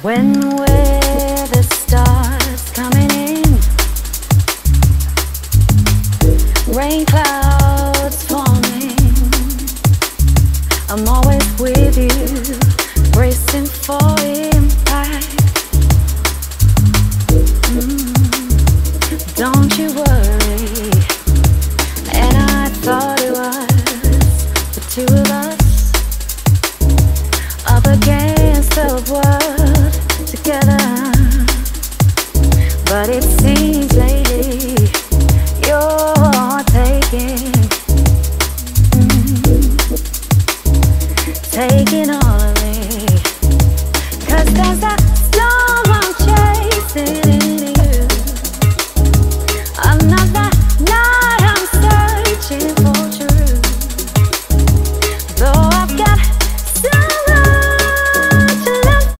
When the weather starts coming in, rain clouds forming, I'm always with you, bracing for it.